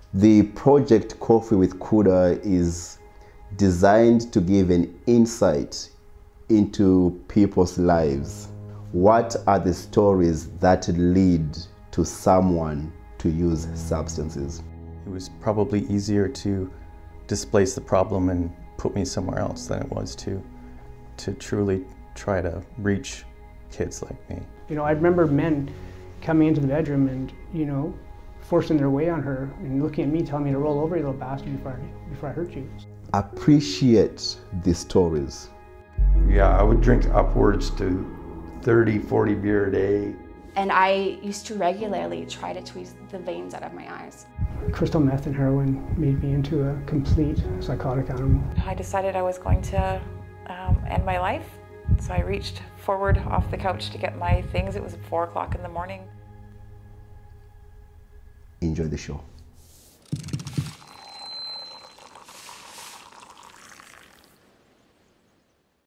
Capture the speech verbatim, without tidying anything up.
The project Coffee with Kuda is designed to give an insight into people's lives. What are the stories that lead to someone to use substances? It was probably easier to displace the problem and put me somewhere else than it was to, to truly try to reach kids like me. You know, I remember men coming into the bedroom and, you know, forcing their way on her and looking at me, telling me to roll over, you little bastard, before I, before I hurt you. Appreciate the stories. Yeah, I would drink upwards to thirty, forty beer a day. And I used to regularly try to tweeze the veins out of my eyes. Crystal meth and heroin made me into a complete psychotic animal. I decided I was going to um, end my life, so I reached forward off the couch to get my things. It was four o'clock in the morning. Enjoy the show.